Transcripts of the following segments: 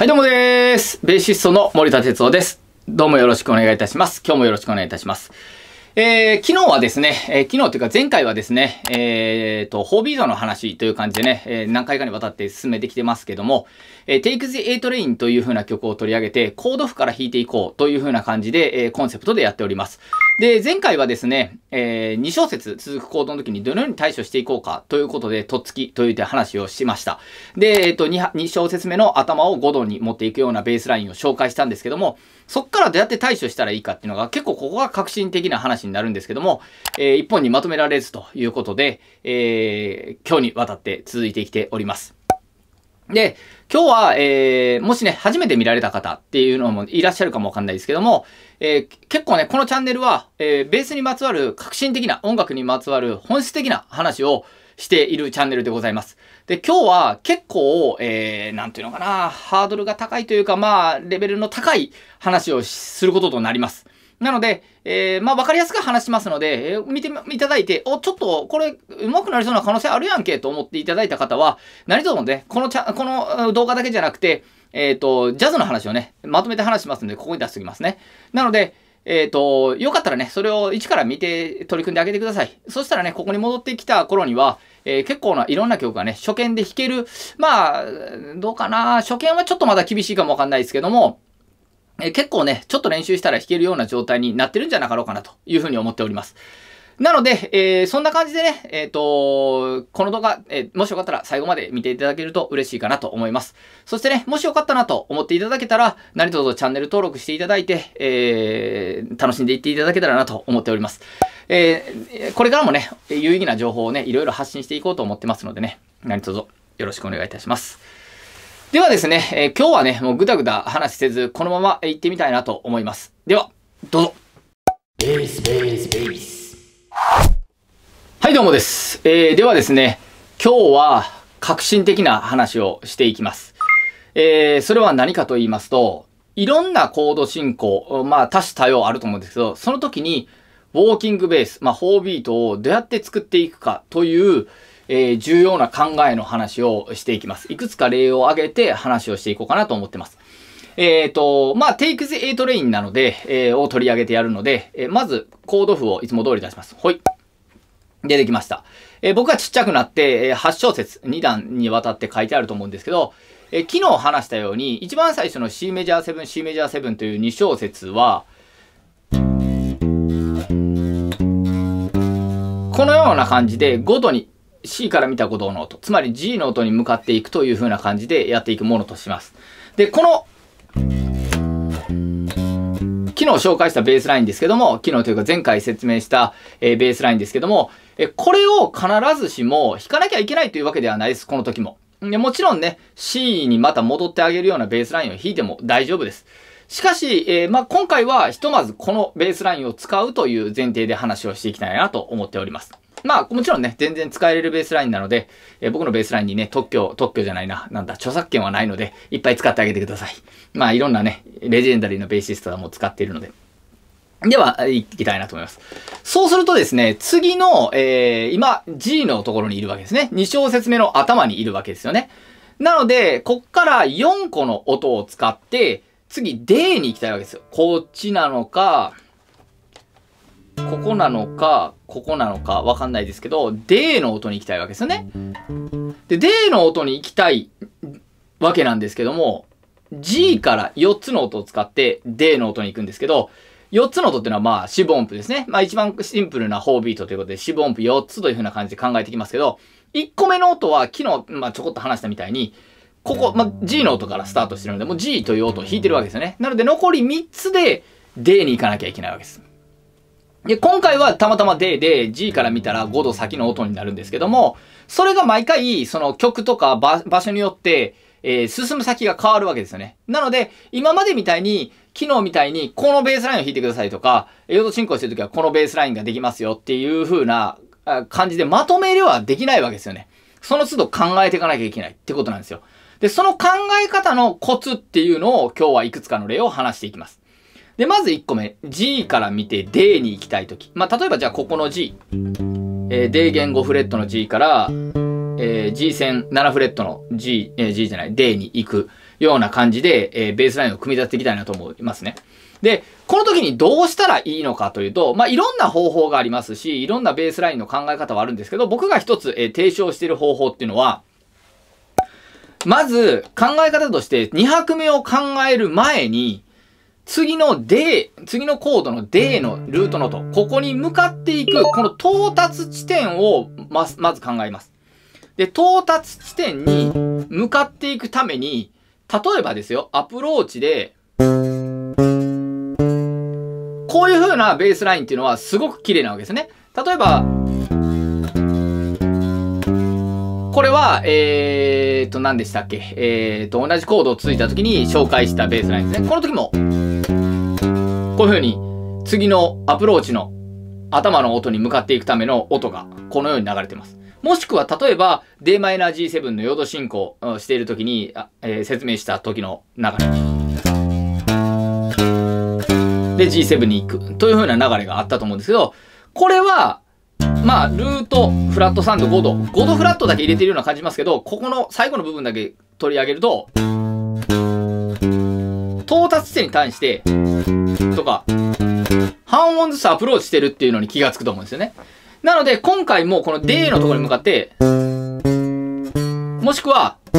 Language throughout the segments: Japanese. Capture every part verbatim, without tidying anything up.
はい、どうもでーす。ベーシストの森田哲夫です。どうもよろしくお願いいたします。今日もよろしくお願いいたします。えー、昨日はですね、えー、昨日というか前回はですね、えーと、フォービートの話という感じでね、えー、何回かにわたって進めてきてますけども、えー、Take the A Train という風な曲を取り上げて、コード譜から弾いていこうという風な感じで、えー、コンセプトでやっております。で、前回はですね、えー、に小節続くコードの時にどのように対処していこうかということで、とっつきという話をしました。で、えっと、2, に小節目の頭をごどに持っていくようなベースラインを紹介したんですけども、そっからどうやって対処したらいいかっていうのが結構ここが革新的な話になるんですけども、えー、一本にまとめられずということで、えー、今日にわたって続いてきております。で、今日は、えー、もしね、初めて見られた方っていうのもいらっしゃるかもわかんないですけども、えー、結構ね、このチャンネルは、えー、ベースにまつわる革新的な、音楽にまつわる本質的な話をしているチャンネルでございます。で、今日は結構、えー、なんていうのかな、ハードルが高いというか、まあ、レベルの高い話をすることとなります。なので、えー、まあ、わかりやすく話しますので、えー、見ていただいて、お、ちょっと、これ、上手くなりそうな可能性あるやんけ、と思っていただいた方は、何卒ね、このチャ、この動画だけじゃなくて、えっと、ジャズの話をね、まとめて話しますので、ここに出しておきますね。なので、えっと、よかったらね、それを一から見て取り組んであげてください。そしたらね、ここに戻ってきた頃には、えー、結構ないろんな曲がね、初見で弾ける。まあ、どうかな、初見はちょっとまだ厳しいかもわかんないですけども、えー、結構ね、ちょっと練習したら弾けるような状態になってるんじゃなかろうかなというふうに思っております。なので、えー、そんな感じでね、えっと、この動画、えー、もしよかったら最後まで見ていただけると嬉しいかなと思います。そしてね、もしよかったなと思っていただけたら、何卒チャンネル登録していただいて、えー、楽しんでいっていただけたらなと思っております。えー、これからもね、有意義な情報をね、いろいろ発信していこうと思ってますのでね、何卒よろしくお願いいたします。ではですね、えー、今日はね、もうぐだぐだ話せず、このまま行ってみたいなと思います。では、どうぞ。ベース、ベース、ベース。はい、どうもです。えー、ではですね、今日は革新的な話をしていきます。えー、それは何かと言いますと、いろんなコード進行、まあ多種多様あると思うんですけど、その時に、ウォーキングベース、まあフォービートをどうやって作っていくかという、えー、重要な考えの話をしていきます。いくつか例を挙げて話をしていこうかなと思ってます。えっと、まあ、Take the A Train なので、えー、を取り上げてやるので、えー、まずコード譜をいつも通り出します。ほい。出てきました。えー、僕はちっちゃくなって、えー、はち小節、に段にわたって書いてあると思うんですけど、えー、昨日話したように、一番最初の C メジャーセブン、C メジャーセブンというに小節は、このような感じでごどに C から見たごどの音、つまり G の音に向かっていくという風な感じでやっていくものとします。で、この、昨日紹介したベースラインですけども、昨日というか前回説明した、えー、ベースラインですけども、えー、これを必ずしも弾かなきゃいけないというわけではないです、この時も。でもちろんね、C にまた戻ってあげるようなベースラインを弾いても大丈夫です。しかし、えー、まあ、今回はひとまずこのベースラインを使うという前提で話をしていきたいなと思っております。まあ、もちろんね、全然使えれるベースラインなので、えー、僕のベースラインにね、特許、特許じゃないな、なんだ、著作権はないので、いっぱい使ってあげてください。まあ、いろんなね、レジェンダリーのベーシストはもう使っているので。では、いきたいなと思います。そうするとですね、次の、えー、今、G のところにいるわけですね。に小節目の頭にいるわけですよね。なので、こっからよんこの音を使って、次、D に行きたいわけですよ。こっちなのか、ここなのか、ここなのか、わかんないですけど、D の音に行きたいわけですよね。で、D の音に行きたいわけなんですけども、G からよっつの音を使って D の音に行くんですけど、よっつの音っていうのはまあ四分音符ですね。まあ一番シンプルなフォービートということで四分音符よっつという風な感じで考えていきますけど、いっこめの音は昨日、まあちょこっと話したみたいに、ここ、まあ G の音からスタートしてるので、もう G という音を弾いてるわけですよね。なので残りみっつで D に行かなきゃいけないわけです。で、今回はたまたま D で G から見たらごど先の音になるんですけども、それが毎回その曲とか場所によって、えー、進む先が変わるわけですよね。なので、今までみたいに、昨日みたいに、このベースラインを弾いてくださいとか、ヨード進行してるときはこのベースラインができますよっていう風な感じでまとめではできないわけですよね。その都度考えていかなきゃいけないってことなんですよ。で、その考え方のコツっていうのを今日はいくつかの例を話していきます。で、まずいっこめ。G から見て D に行きたいとき。まあ、例えばじゃあここの G。えー、D 弦ごフレットの G から、えー、G 線ななフレットの G、えー、G じゃない、D に行く。 ような感じで、えー、ベースラインを組み立てていきたいなと思いますね。で、この時にどうしたらいいのかというと、まあ、いろんな方法がありますし、いろんなベースラインの考え方はあるんですけど、僕が一つ、えー、提唱している方法っていうのは、まず考え方としてに拍目を考える前に、次の D、次のコードの D のルートノート、ここに向かっていく、この到達地点をま、まず考えます。で、到達地点に向かっていくために、例えばですよ、アプローチで、こういう風なベースラインっていうのはすごく綺麗なわけですね。例えば、これは、えーと、何でしたっけえーと、同じコードを続いた時に紹介したベースラインですね。この時も、こういう風に、次のアプローチの頭の音に向かっていくための音が、このように流れてます。もしくは、例えば、ディーマイナージーセブン のヨード進行をしている時に、えー、説明した時の流れ。で、ジーセブン に行く。という風な流れがあったと思うんですけど、これは、まあ、ルート、フラットサウンドごど。ごどフラットだけ入れているような感じますけど、ここの最後の部分だけ取り上げると、到達地点に対して、とか、半音ずつアプローチしてるっていうのに気がつくと思うんですよね。なので、今回もこの D のところに向かって、もしくは、こ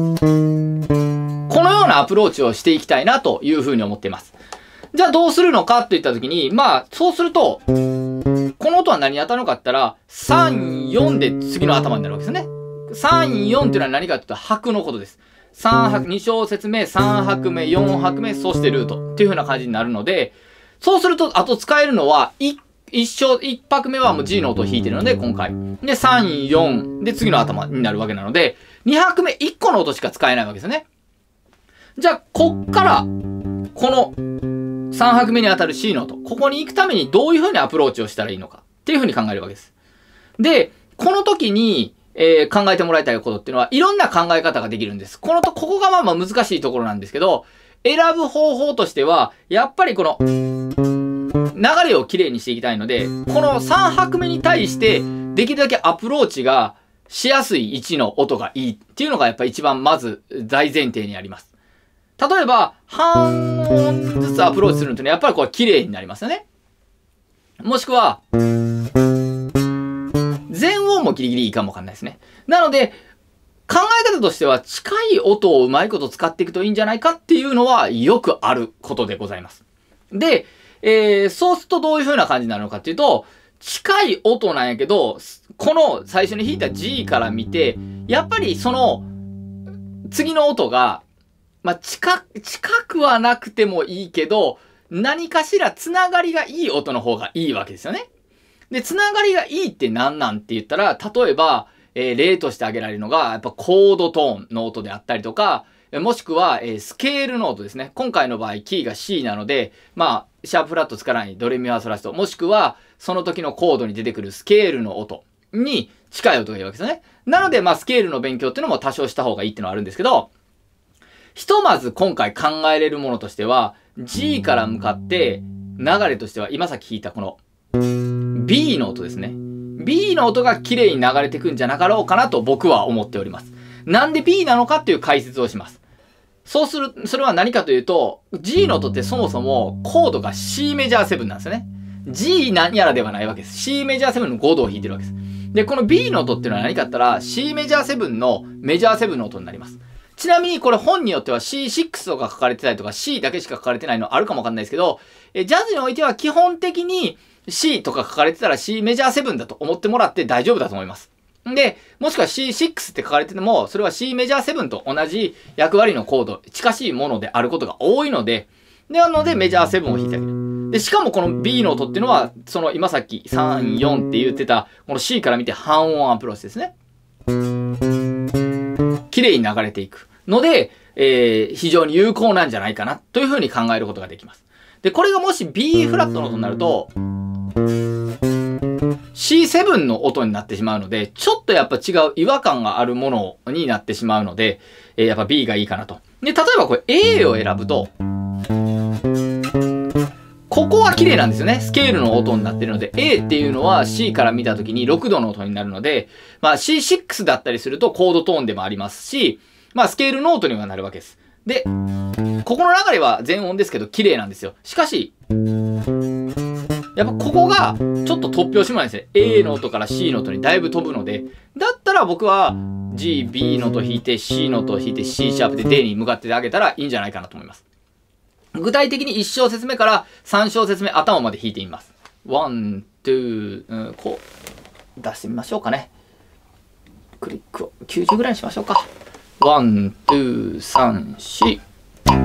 のようなアプローチをしていきたいなというふうに思っています。じゃあどうするのかといったときに、まあ、そうすると、この音は何に当たるのかって言ったら、さん、よんで次の頭になるわけですね。さん、よんっていうのは何かって言ったら拍のことです。さん拍、に小節目、さん拍目、よん拍目、そしてルートっていう風な感じになるので、そうすると、あと使えるのは、いち小、いち拍目はもう G の音を弾いてるので、今回。で、さん、よんで次の頭になるわけなので、に拍目いっこの音しか使えないわけですね。じゃあ、こっから、この、さん拍目に当たる C の音。ここに行くためにどういう風にアプローチをしたらいいのかっていう風に考えるわけです。で、この時に、えー、考えてもらいたいことっていうのは、いろんな考え方ができるんです。このと、ここがまあまあ難しいところなんですけど、選ぶ方法としては、やっぱりこの、流れをきれいにしていきたいので、このさん拍目に対して、できるだけアプローチがしやすい位置の音がいいっていうのがやっぱ一番まず大前提にあります。例えば、半音ずつアプローチするのってね、やっぱりこれ綺麗になりますよね。もしくは、全音もギリギリいいかもわかんないですね。なので、考え方としては近い音をうまいこと使っていくといいんじゃないかっていうのはよくあることでございます。で、えー、そうするとどういう風な感じになるのかっていうと、近い音なんやけど、この最初に弾いた G から見て、やっぱりその、次の音が、まあ、近、近くはなくてもいいけど、何かしらつながりがいい音の方がいいわけですよね。で、つながりがいいって何なんって言ったら、例えば、えー、例として挙げられるのが、やっぱコードトーンの音であったりとか、もしくは、えー、スケールの音ですね。今回の場合、キーが C なので、まあ、シャープフラットつかないドレミファソラシド、もしくは、その時のコードに出てくるスケールの音に近い音がいいわけですよね。なので、まあ、スケールの勉強っていうのも多少した方がいいっていうのはあるんですけど、ひとまず今回考えれるものとしては、G から向かって流れとしては今さっき弾いたこの B の音ですね。B の音が綺麗に流れてくんじゃなかろうかなと僕は思っております。なんで B なのかっていう解説をします。そうする、それは何かというと、G の音ってそもそもコードが C メジャーセブンなんですよね。G 何やらではないわけです。C メジャーセブンのごどを弾いてるわけです。で、この B の音っていうのは何かって言ったら C メジャーセブンのメジャーセブンの音になります。ちなみにこれ本によっては シーシックス とか書かれてたりとか C だけしか書かれてないのあるかもわかんないですけど、えジャズにおいては基本的に C とか書かれてたら C メジャーセブンだと思ってもらって大丈夫だと思います。で、もしくは シーシックス って書かれてても、それは C メジャーセブンと同じ役割のコード、近しいものであることが多いので、なのでメジャーセブンを弾いてあげる。で、しかもこの B の音っていうのは、その今さっきさん、よんって言ってた、この C から見て半音アプローチですね。綺麗に流れていくので、えー、非常に有効なんじゃないかなというふうに考えることができます。で、これがもし B フラットの音になると、シーセブン の音になってしまうので、ちょっとやっぱ違う違和感があるものになってしまうので、えー、やっぱ B がいいかなと。で、例えばこれ A を選ぶと、ここは綺麗なんですよね。スケールの音になってるので、A っていうのは C から見たときにろくどの音になるので、まあ シーシックス だったりするとコードトーンでもありますし、まあスケールノートにはなるわけです。 で、ここの流れは全音ですけど綺麗なんですよ。しかし、やっぱここがちょっと突拍子もないですね。A の音から C の音にだいぶ飛ぶので、だったら僕は G、B の音弾いて C の音を弾いて C シャープで D に向かってあげたらいいんじゃないかなと思います。具体的にいち小節目からさん小節目頭まで弾いてみます。ワン、ツー、うん、こう出してみましょうかね。クリックをきゅうじゅうぐらいにしましょうか。ワン、ツー、サン、シー。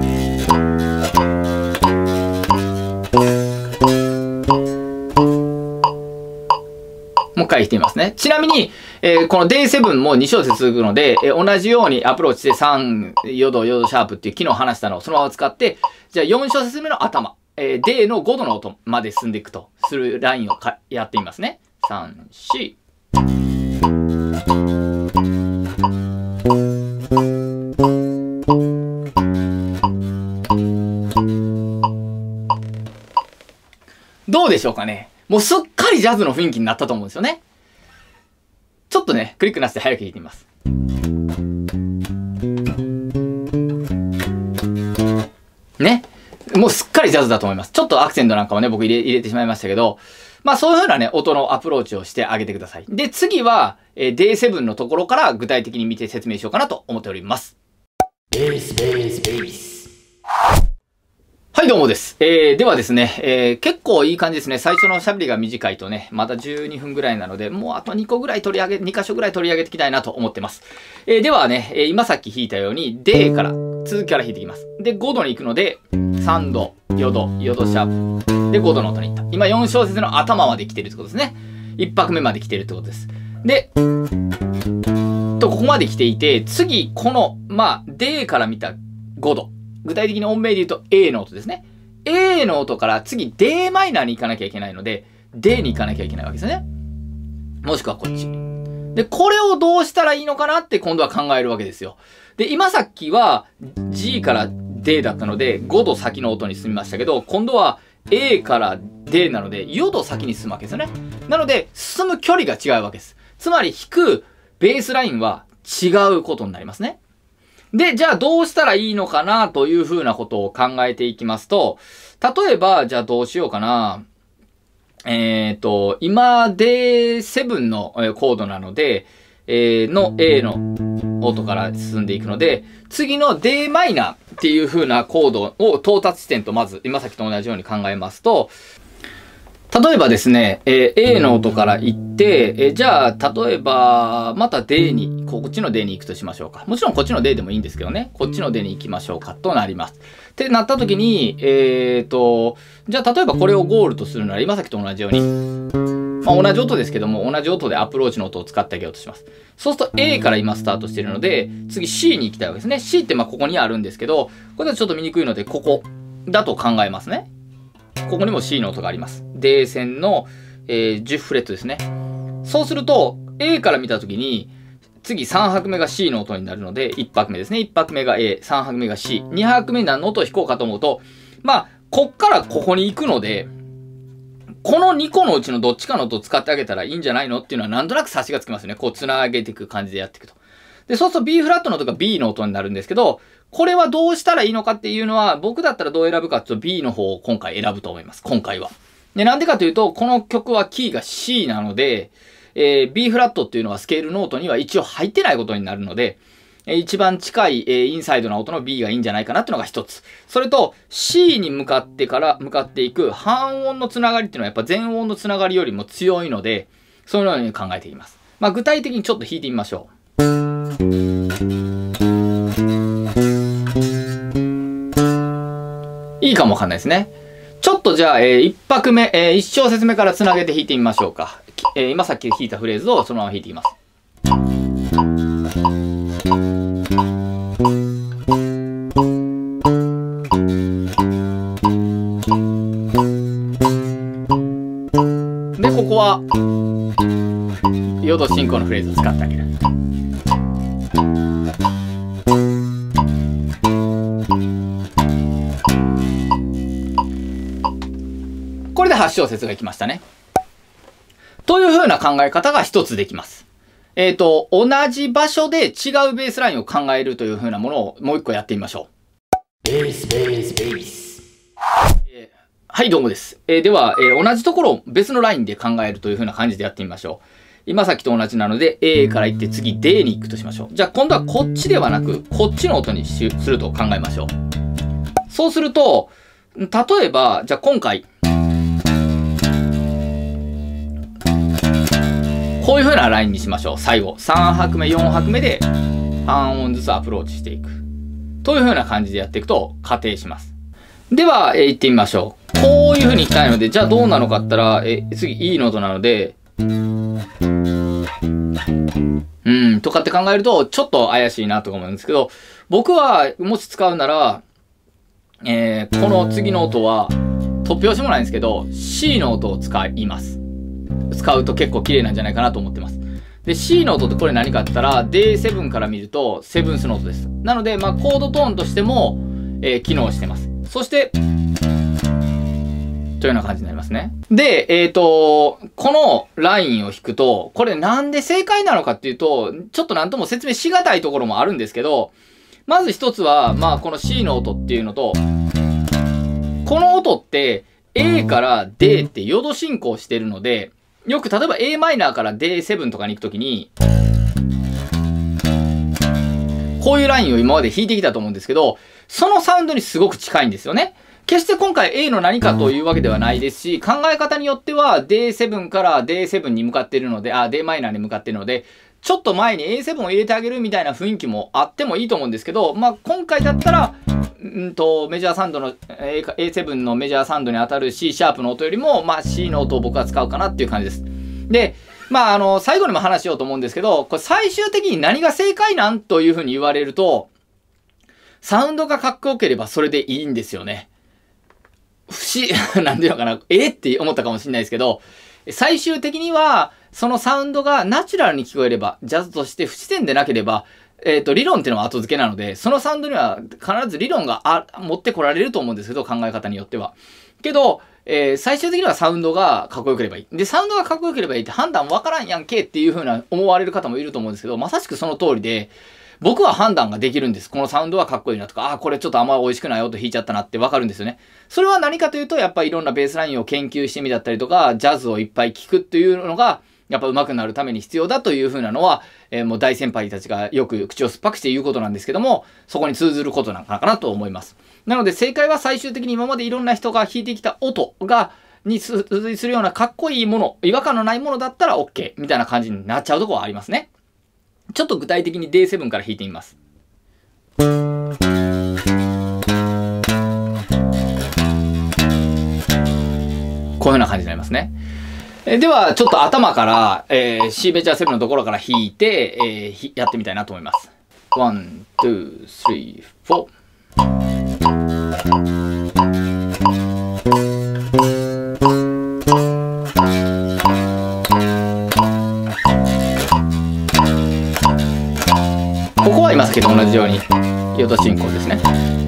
もう一回弾いてみますね。ちなみに、えー、この ディーセブン もに小節続くので、えー、同じようにアプローチでさん、ヨド、ヨドシャープっていう昨日話したのをそのまま使って、じゃあよん小節目の頭、えー、D のごどの音まで進んでいくとするラインをかやってみますね。さん、し。どうでしょうかね。もうすっかりジャズの雰囲気になったと思うんですよね。ちょっとね、クリックなしで早く弾いてみます。ね。もうすっかりジャズだと思います。ちょっとアクセントなんかもね、僕入れ、入れてしまいましたけど、まあそういう風なね、音のアプローチをしてあげてください。で、次は、えー、ディーセブン のところから具体的に見て説明しようかなと思っております。ベース、ベース、ベース。はい、どうもです。えー、ではですね、えー、結構いい感じですね。最初の喋りが短いとね、まだじゅうにふんぐらいなので、もうあとにこぐらい取り上げ、に箇所ぐらい取り上げていきたいなと思ってます。えー、ではね、えー、今さっき弾いたように、D から、続きから弾いていきます。で、ごどに行くので、さんど、よど、よどシャープ。で、ごどの音に行った。今よん小節の頭まで来てるってことですね。いっ拍目まで来てるってことです。で、と、ここまで来ていて、次、この、まあ、D から見たごど。具体的に音名で言うと A の音ですね。A の音から次 ディー マイナーに行かなきゃいけないので、D に行かなきゃいけないわけですね。もしくはこっち。で、これをどうしたらいいのかなって今度は考えるわけですよ。で、今さっきは G から D だったのでごど先の音に進みましたけど、今度は A から D なのでよど先に進むわけですよね。なので、進む距離が違うわけです。つまり弾くベースラインは違うことになりますね。で、じゃあどうしたらいいのかなというふうなことを考えていきますと、例えば、じゃあどうしようかな。えっと、今 ディーセブン のコードなので、えー、の A の音から進んでいくので、次の ディー マイナーっていう風なコードを到達地点とまず今さっきと同じように考えますと、例えばですね、えー、A の音から行って、えー、じゃあ、例えば、また D に、こっちの D に行くとしましょうか。もちろんこっちの D でもいいんですけどね、こっちの D に行きましょうかとなります。ってなった時に、えーと、じゃあ例えばこれをゴールとするなら今さっきと同じように、まあ同じ音ですけども、同じ音でアプローチの音を使ってあげようとします。そうすると A から今スタートしているので、次 C に行きたいわけですね。C ってまあここにあるんですけど、これだとちょっと見にくいので、ここだと考えますね。ここにも C の音があります。D 線の、えー、じゅうフレットですね。そうすると、A から見たときに、次さん拍目が C の音になるので、いち拍目ですね。いち拍目が A、さん拍目が C。に拍目何の音を弾こうかと思うと、まあ、こっからここに行くので、このにこのうちのどっちかの音を使ってあげたらいいんじゃないのっていうのはなんとなく察しがつきますよね。こう繋げていく感じでやっていくと。で、そうすると B フラットの音が B の音になるんですけど、これはどうしたらいいのかっていうのは、僕だったらどう選ぶかっていうと B の方を今回選ぶと思います。今回は。で、なんでかというと、この曲はキーが C なので、えー、B フラットっていうのはスケールノートには一応入ってないことになるので、えー、一番近い、えー、インサイドな音の B がいいんじゃないかなっていうのが一つ。それと C に向かってから向かっていく半音のつながりっていうのはやっぱ全音のつながりよりも強いので、そういうように考えていきます。まあ具体的にちょっと弾いてみましょう。いいかもわかんないですね。ちょっとじゃあ、えー、いち拍目、えー、いち小節目からつなげて弾いてみましょうか。えー、今さっき弾いたフレーズをそのまま弾いていきます。で、ここは、ヨド進行のフレーズを使ってあげる。これではち小節がいきましたね。という風な考え方が一つできます。えっと、同じ場所で違うベースラインを考えるという風なものをもう一個やってみましょベース、ベース、ベース。えー、はい、どうもです。えー、では、えー、同じところを別のラインで考えるという風な感じでやってみましょう。今さっきと同じなので A から行って次 D に行くとしましょう。じゃあ今度はこっちではなく、こっちの音にすると考えましょう。そうすると、例えば、じゃあ今回、こういう風なラインにしましょう。最後。さん拍目、よん拍目で半音ずつアプローチしていく。という風な感じでやっていくと仮定します。では、えー、行ってみましょう。こういう風に行きたいので、じゃあどうなのかって言ったら、えー、次 E の音なので、うん、とかって考えると、ちょっと怪しいなとか思うんですけど、僕はもし使うなら、えー、この次の音は、突拍子もないんですけど、C の音を使います。使うと結構綺麗なんじゃないかなと思ってます。で、C の音ってこれ何かって言ったら、ディーセブン から見ると、セブンスの音です。なので、まあ、コードトーンとしても、えー、機能してます。そして、というような感じになりますね。で、えっと、このラインを弾くと、これなんで正解なのかっていうと、ちょっとなんとも説明しがたいところもあるんですけど、まず一つは、まあ、この C の音っていうのと、この音って、A から D ってヨド進行してるので、よく例えば エーマイナーから ディーセブン とかに行くときに、こういうラインを今まで弾いてきたと思うんですけど、そのサウンドにすごく近いんですよね。決して今回 A の何かというわけではないですし、考え方によっては ディーセブン から ディーセブン に向かっているので、あ、ディーマイナーに向かっているので、ちょっと前に エーセブン を入れてあげるみたいな雰囲気もあってもいいと思うんですけど、まあ今回だったら、うんと、メジャーサウンドの、エーセブン のメジャーサウンドに当たる C シャープの音よりも、まあ C の音を僕は使うかなっていう感じです。で、まああの、最後にも話しようと思うんですけど、これ最終的に何が正解なんというふうに言われると、サウンドがかっこよければそれでいいんですよね。不思議、なんていうのかな、えって思ったかもしれないですけど、最終的には、そのサウンドがナチュラルに聞こえれば、ジャズとして不自然でなければ、えっと、理論っていうのは後付けなので、そのサウンドには必ず理論があ持ってこられると思うんですけど、考え方によっては。けど、えー、最終的にはサウンドがかっこよければいい。で、サウンドがかっこよければいいって判断わからんやんけっていう風な思われる方もいると思うんですけど、まさしくその通りで、僕は判断ができるんです。このサウンドはかっこいいなとか、ああ、これちょっとあんまり美味しくない音弾いちゃったなってわかるんですよね。それは何かというと、やっぱりいろんなベースラインを研究してみだったりとか、ジャズをいっぱい聴くっていうのが、やっぱ上手くなるために必要だという風なのは、えー、もう大先輩たちがよく口を酸っぱくして言うことなんですけども、そこに通ずることなのかなと思います。なので正解は最終的に今までいろんな人が弾いてきた音が、に付随するようなかっこいいもの、違和感のないものだったら OK みたいな感じになっちゃうところはありますね。ちょっと具体的に ディーセブン から弾いてみます。こういう風な感じになりますね。えでは、ちょっと頭から、えー、C メジャーセブンのところから弾いて、えー、やってみたいなと思います。ワン、ツー、スリー、フォー。ここは今さっきと同じように、ヨド進行ですね。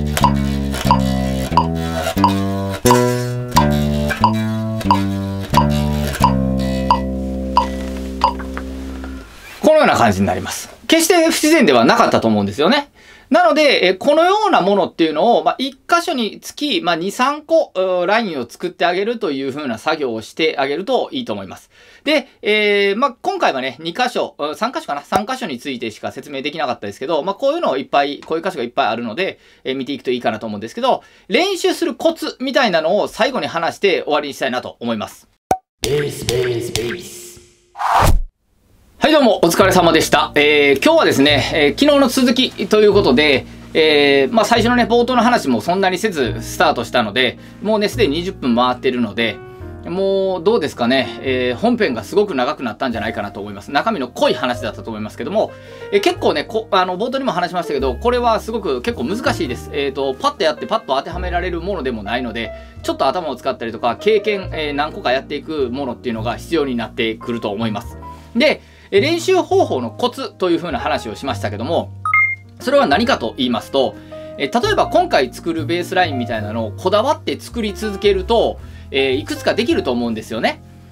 このような感じになります。決して不自然ではなかったと思うんですよね。なので、えこのようなものっていうのを、まあ、一箇所につき、まあ、に、さんこ、ラインを作ってあげるという風な作業をしてあげるといいと思います。で、えー、まあ、今回はね、に箇所、さん箇所かな ?さん 箇所についてしか説明できなかったですけど、まあ、こういうのをいっぱい、こういう箇所がいっぱいあるので、えー、見ていくといいかなと思うんですけど、練習するコツみたいなのを最後に話して終わりにしたいなと思います。ベース、ベース、ベース。はいどうもお疲れ様でした。えー、今日はですね、えー、昨日の続きということで、えー、まあ最初のね、冒頭の話もそんなにせずスタートしたので、もうね、すでににじゅっぷん回ってるので、もうどうですかね、えー、本編がすごく長くなったんじゃないかなと思います。中身の濃い話だったと思いますけども、えー、結構ねこ、あの、冒頭にも話しましたけど、これはすごく結構難しいです。えっと、パッとやってパッと当てはめられるものでもないので、ちょっと頭を使ったりとか、経験、えー、何個かやっていくものっていうのが必要になってくると思います。で、練習方法のコツという風な話をしましたけども、それは何かと言いますと、え例えば今回作るベースラインみたいなのをこだわって作り続けると、えー、いくつかできると思うんですよね。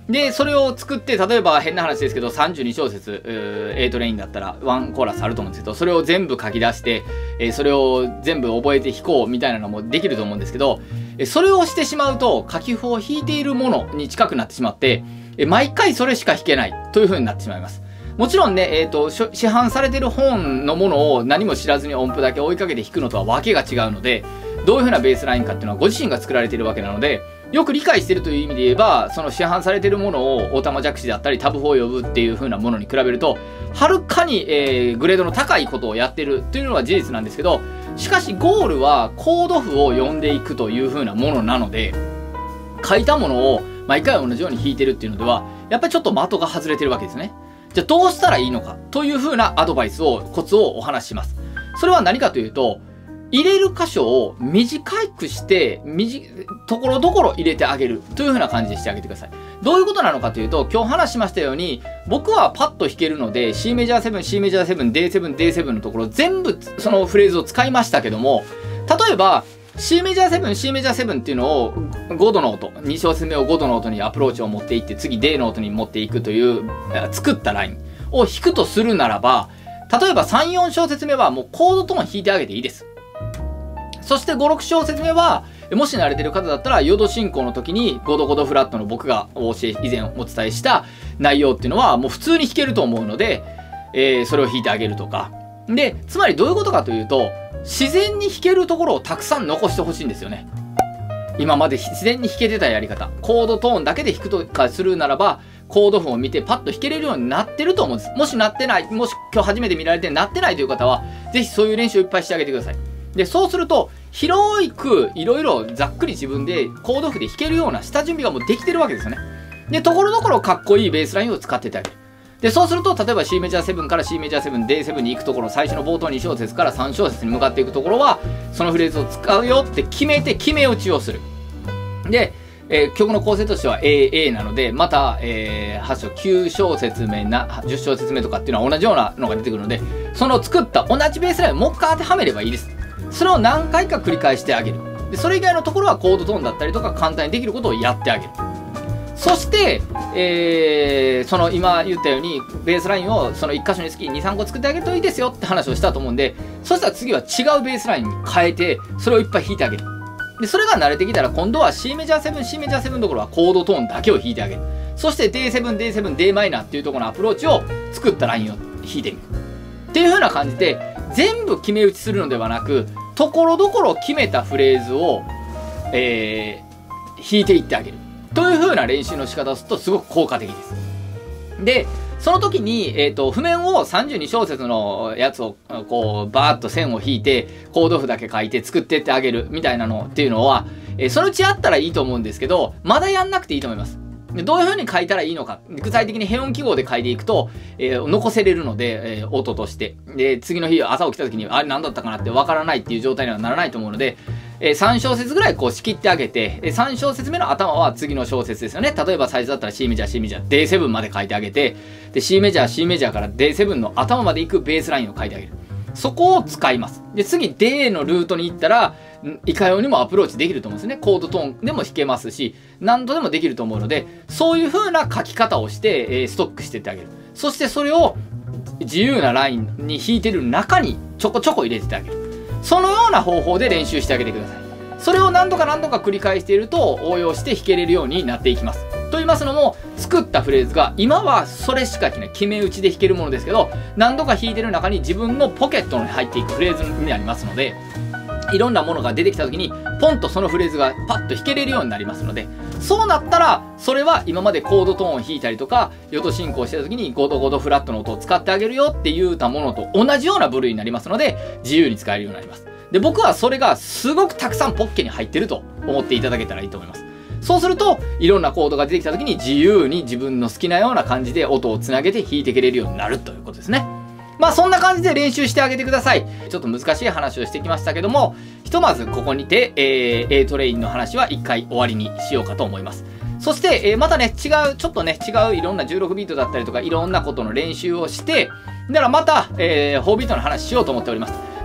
で、それを作って、例えば変な話ですけど、さんじゅうに小節、エイトレインだったらワンコーラスあると思うんですけど、それを全部書き出して、えー、それを全部覚えて弾こうみたいなのもできると思うんですけど、えー、それをしてしまうと、書き譜を弾いているものに近くなってしまって、えー、毎回それしか弾けないという風になってしまいます。もちろんね、えっと、市販されている本のものを何も知らずに音符だけ追いかけて弾くのとはわけが違うので、どういう風なベースラインかっていうのはご自身が作られているわけなので、よく理解しているという意味で言えば、その市販されているものをオタマジャクシであったりタブフォー呼ぶっていう風なものに比べると、はるかに、えー、グレードの高いことをやってるというのは事実なんですけど、しかしゴールはコード譜を読んでいくという風なものなので、書いたものを毎回同じように弾いてるっていうのでは、やっぱりちょっと的が外れてるわけですね。じゃあどうしたらいいのかという風なアドバイスを、コツをお話しします。それは何かというと、入れる箇所を短くして、短ところどころ入れてあげるという風な感じでしてあげてください。どういうことなのかというと、今日話しましたように、僕はパッと弾けるので、C メジャーセブン、C メジャーセブン、ディーセブン、ディーセブン のところ全部そのフレーズを使いましたけども、例えば、C メジャーセブン、C メジャーセブンっていうのをごどの音、に小節目をごどの音にアプローチを持っていって、次 D の音に持っていくという作ったラインを弾くとするならば、例えばさん、よん小節目はもうコードトーン弾いてあげていいです。そしてご、ろく小節目は、もし慣れてる方だったら、ヨド進行の時にごどごどフラットの僕がお教え、以前お伝えした内容っていうのはもう普通に弾けると思うので、えー、それを弾いてあげるとか。で、つまりどういうことかというと、自然に弾けるところをたくさん残してほしいんですよね。今まで自然に弾けてたやり方。コードトーンだけで弾くとかするならば、コード譜を見てパッと弾けれるようになってると思うんです。もしなってない、もし今日初めて見られてなってないという方は、ぜひそういう練習をいっぱいしてあげてください。で、そうすると、広くいろいろざっくり自分でコード譜で弾けるような下準備がもうできてるわけですよね。で、ところどころかっこいいベースラインを使ってってあげる。で、そうすると、例えば C メジャーセブンから C メジャーセブン、ディーセブン に行くところ、最初の冒頭に小節からさん小節に向かっていくところは、そのフレーズを使うよって決めて決め打ちをする。で、えー、曲の構成としては エーエー なので、また、えー、はち章、きゅう小節目な、じゅう小節目とかっていうのは同じようなのが出てくるので、その作った同じベースラインをもう一回当てはめればいいです。それを何回か繰り返してあげる。で、それ以外のところはコードトーンだったりとか簡単にできることをやってあげる。そして、えー、その今言ったようにベースラインをそのいっ箇所につきに、さんこ作ってあげるといいですよって話をしたと思うんで、そしたら次は違うベースラインに変えて、それをいっぱい弾いてあげる。で、それが慣れてきたら今度は C メジャーセブン、C メジャーセブンのところはコードトーンだけを弾いてあげる。そして ディーセブン、ディーセブン、ディー マイナーっていうところのアプローチを作ったラインを弾いてみる。っていう風な感じで全部決め打ちするのではなく、ところどころ決めたフレーズを、えー、弾いていってあげる。という風な練習の仕方をするとすごく効果的です。で、その時に、えっと、譜面をさんじゅうに小節のやつを、こう、バーッと線を引いて、コード譜だけ書いて作ってってあげるみたいなのっていうのは、えー、そのうちやったらいいと思うんですけど、まだやんなくていいと思います。で、どういう風に書いたらいいのか。具体的に変音記号で書いていくと、えー、残せれるので、えー、音として。で、次の日朝起きた時に、あれ何だったかなってわからないっていう状態にはならないと思うので、えー、さん小節ぐらいこう仕切ってあげて、えー、さん小節目の頭は次の小節ですよね。例えば最初だったら C メジャー、C メジャー、ディーセブン まで書いてあげて、で、C メジャー、C メジャーから ディーセブン の頭まで行くベースラインを書いてあげる。そこを使います。で、次 D のルートに行ったら、いかようにもアプローチできると思うんですね。コードトーンでも弾けますし、何度でもできると思うので、そういう風な書き方をして、えー、ストックしてってあげる。そしてそれを自由なラインに弾いてる中にちょこちょこ入れてってあげる。そのような方法で練習してあげてください。それを何度か何度か繰り返していると応用して弾けれるようになっていきます。と言いますのも、作ったフレーズが今はそれしか弾けない決め打ちで弾けるものですけど、何度か弾いてる中に自分のポケットに入っていくフレーズになりますので、いろんなものが出てきた時にポンとそのフレーズがパッと弾けれるようになりますので、そうなったらそれは今までコードトーンを弾いたりとかヨド進行してた時にごどごどフラットの音を使ってあげるよって言うたものと同じような部類になりますので、自由に使えるようになります。で、僕はそれがすごくたくさんポッケに入ってると思っていただけたらいいと思います。そうするといろんなコードが出てきた時に自由に自分の好きなような感じで音をつなげて弾いていけれるようになるということですね。まあそんな感じで練習してあげてください。ちょっと難しい話をしてきましたけども、ひとまずここにて、えー、A トレインの話は一回終わりにしようかと思います。そして、えー、またね、違う、ちょっとね、違ういろんなじゅうろくビートだったりとかいろんなことの練習をして、だからまた、えー、フォービートの話しようと思っております。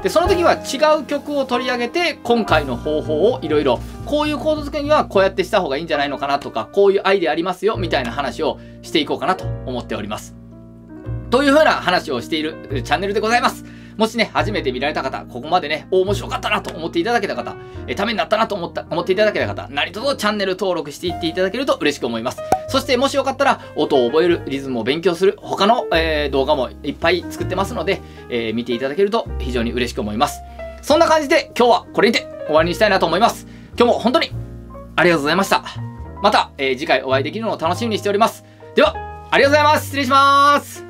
で、その時は違う曲を取り上げて、今回の方法をいろいろ、こういうコード作りにはこうやってした方がいいんじゃないのかなとか、こういうアイデアありますよ、みたいな話をしていこうかなと思っております。というふうな話をしているチャンネルでございます。もしね、初めて見られた方、ここまでね、面白かったなと思っていただけた方、えためになったなと思った、思っていただけた方、何卒チャンネル登録していっていただけると嬉しく思います。そして、もしよかったら、音を覚える、リズムを勉強する、他の、えー、動画もいっぱい作ってますので、えー、見ていただけると非常に嬉しく思います。そんな感じで、今日はこれにて終わりにしたいなと思います。今日も本当にありがとうございました。また、えー、次回お会いできるのを楽しみにしております。では、ありがとうございます。失礼します。